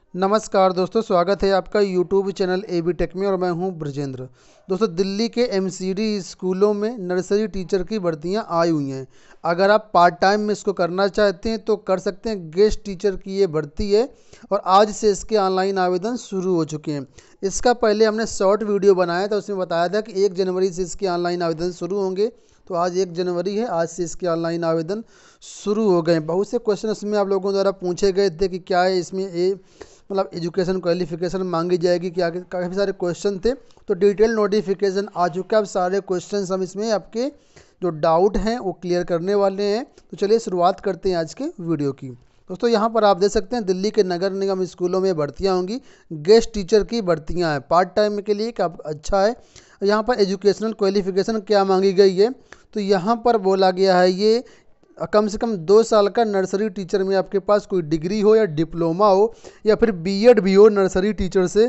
नमस्कार दोस्तों, स्वागत है आपका यूट्यूब चैनल एबी टेक में और मैं हूं ब्रजेंद्र। दोस्तों, दिल्ली के एमसीडी स्कूलों में नर्सरी टीचर की भर्तियां आई हुई हैं। अगर आप पार्ट टाइम में इसको करना चाहते हैं तो कर सकते हैं। गेस्ट टीचर की ये भर्ती है और आज से इसके ऑनलाइन आवेदन शुरू हो चुके हैं। इसका पहले हमने शॉर्ट वीडियो बनाया था, उसमें बताया था कि 1 जनवरी से इसके ऑनलाइन आवेदन शुरू होंगे। तो आज 1 जनवरी है, आज से इसके ऑनलाइन आवेदन शुरू हो गए। बहुत से क्वेश्चन उसमें आप लोगों द्वारा पूछे गए थे कि क्या है इसमें मतलब एजुकेशन क्वालिफिकेशन मांगी जाएगी, क्या काफ़ी सारे क्वेश्चन थे। तो डिटेल नोटिफिकेशन आ चुका है। अब सारे क्वेश्चन हम इसमें आपके जो डाउट हैं वो क्लियर करने वाले हैं। तो चलिए शुरुआत करते हैं आज के वीडियो की। दोस्तों, यहाँ पर आप देख सकते हैं दिल्ली के नगर निगम स्कूलों में भर्तियाँ होंगी। गेस्ट टीचर की भर्तियाँ हैं पार्ट टाइम के लिए, अच्छा है। यहाँ पर एजुकेशनल क्वालिफिकेशन क्या मांगी गई है, तो यहाँ पर बोला गया है ये कम से कम 2 साल का नर्सरी टीचर में आपके पास कोई डिग्री हो या डिप्लोमा हो या फिर बीएड भी हो नर्सरी टीचर से,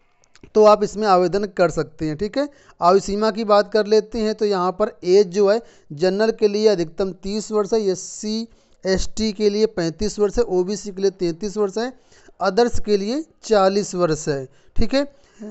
तो आप इसमें आवेदन कर सकते हैं। ठीक है, आयु सीमा की बात कर लेते हैं तो यहाँ पर एज जो है जनरल के लिए अधिकतम 30 वर्ष है, एससी एसटी के लिए 35 वर्ष है, ओबीसी के लिए 33 वर्ष है, अदर्स के लिए 40 वर्ष है। ठीक है,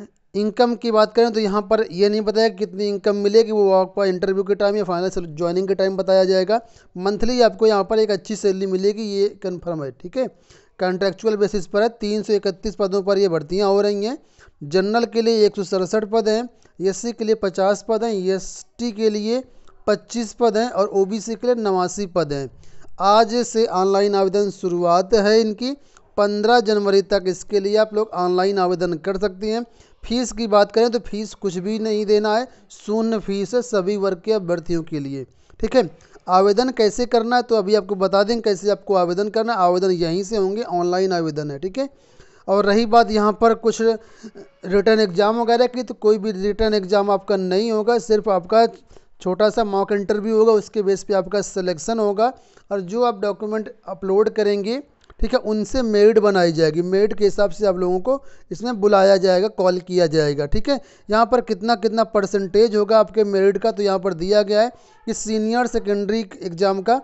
इनकम की बात करें तो यहाँ पर ये नहीं बताया कितनी इनकम मिलेगी, वो आपका इंटरव्यू के टाइम या फाइनल ज्वाइनिंग के टाइम बताया जाएगा। मंथली आपको यहाँ पर एक अच्छी सैलरी मिलेगी, ये कंफर्म है। ठीक है, कॉन्ट्रेक्चुअल बेसिस पर है। 331 पदों पर ये भर्तियाँ हो रही हैं। जनरल के लिए 167 पद हैं, एससी के लिए 50 पद हैं, एसटी के लिए 25 पद हैं और ओबीसी के लिए 89 पद हैं। आज से ऑनलाइन आवेदन शुरुआत है इनकी। 15 जनवरी तक इसके लिए आप लोग ऑनलाइन आवेदन कर सकते हैं। फीस की बात करें तो फीस कुछ भी नहीं देना है, शून्य फीस है सभी वर्ग के अभ्यर्थियों के लिए। ठीक है, आवेदन कैसे करना है तो अभी आपको बता दें कैसे आपको आवेदन करना है। आवेदन यहीं से होंगे, ऑनलाइन आवेदन है। ठीक है, और रही बात यहाँ पर कुछ रिटर्न एग्ज़ाम वगैरह की, तो कोई भी रिटर्न एग्ज़ाम आपका नहीं होगा, सिर्फ आपका छोटा सा मॉक इंटरव्यू होगा, उसके बेस पे आपका सिलेक्शन होगा। और जो आप डॉक्यूमेंट अपलोड करेंगे, ठीक है, उनसे मेरिट बनाई जाएगी। मेरिट के हिसाब से आप लोगों को इसमें बुलाया जाएगा, कॉल किया जाएगा। ठीक है, यहाँ पर कितना कितना परसेंटेज होगा आपके मेरिट का, तो यहाँ पर दिया गया है कि सीनियर सेकेंडरी एग्ज़ाम का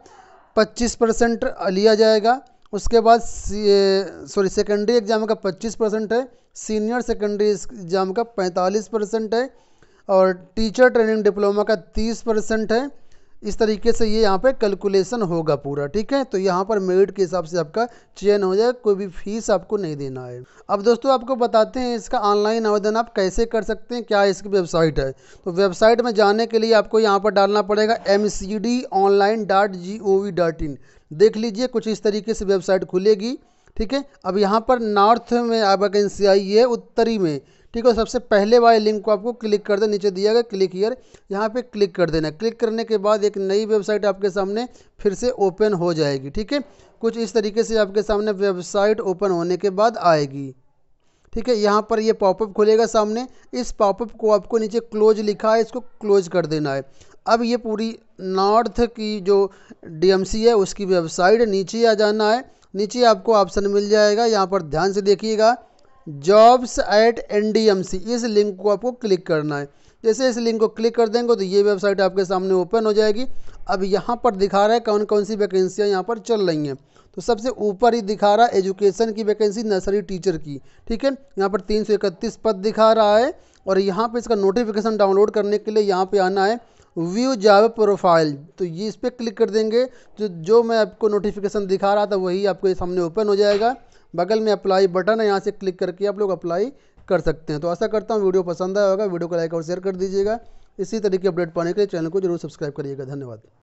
25% लिया जाएगा। उसके बाद सेकेंडरी एग्ज़ाम का 25% है, सीनियर सेकेंडरी एग्ज़ाम का 45% है और टीचर ट्रेनिंग डिप्लोमा का 30% है। इस तरीके से ये यहाँ पे कैलकुलेशन होगा पूरा। ठीक है, तो यहाँ पर मेरिट के हिसाब से आपका चयन हो जाए, कोई भी फीस आपको नहीं देना है। अब दोस्तों आपको बताते हैं इसका ऑनलाइन आवेदन आप कैसे कर सकते हैं, क्या इसकी वेबसाइट है। तो वेबसाइट में जाने के लिए आपको यहाँ पर डालना पड़ेगा mcdonline.gov.in। देख लीजिए कुछ इस तरीके से वेबसाइट खुलेगी। ठीक है, अब यहाँ पर नॉर्थ में वैकेंसी आई है, उत्तरी में। ठीक है, सबसे पहले वाले लिंक को आपको क्लिक कर देना, नीचे दिया गया क्लिक हियर, यहाँ पे क्लिक कर देना। क्लिक करने के बाद एक नई वेबसाइट आपके सामने फिर से ओपन हो जाएगी। ठीक है, कुछ इस तरीके से आपके सामने वेबसाइट ओपन होने के बाद आएगी। ठीक है, यहाँ पर ये पॉपअप खुलेगा सामने। इस पॉपअप को आपको नीचे क्लोज लिखा है, इसको क्लोज कर देना है। अब ये पूरी नॉर्थ की जो डीएमसी है उसकी वेबसाइट, नीचे आ जाना है। नीचे आपको ऑप्शन मिल जाएगा, यहाँ पर ध्यान से देखिएगा, jobs@ndmc, इस लिंक को आपको क्लिक करना है। जैसे इस लिंक को क्लिक कर देंगे तो ये वेबसाइट आपके सामने ओपन हो जाएगी। अब यहाँ पर दिखा रहा है कौन कौन सी वैकेंसियाँ यहाँ पर चल रही हैं। तो सबसे ऊपर ही दिखा रहा है एजुकेशन की वैकेंसी, नर्सरी टीचर की। ठीक है, यहाँ पर 331 पद दिखा रहा है और यहाँ पे इसका नोटिफिकेशन डाउनलोड करने के लिए यहाँ पे आना है व्यू जॉब प्रोफाइल। तो ये इस पर क्लिक कर देंगे, जो मैं आपको नोटिफिकेशन दिखा रहा था वही आपको ये सामने ओपन हो जाएगा। बगल में अप्लाई बटन है, यहाँ से क्लिक करके आप लोग अप्लाई कर सकते हैं। तो आशा करता हूँ वीडियो पसंद आया होगा, वीडियो को लाइक और शेयर कर दीजिएगा। इसी तरीके अपडेट पाने के लिए चैनल को जरूर सब्सक्राइब करिएगा। धन्यवाद।